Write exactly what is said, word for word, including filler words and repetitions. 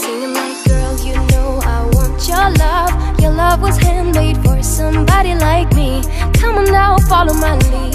singing like, girl, you know I want your love. Your love was handmade for somebody like me. Come on now, follow my lead.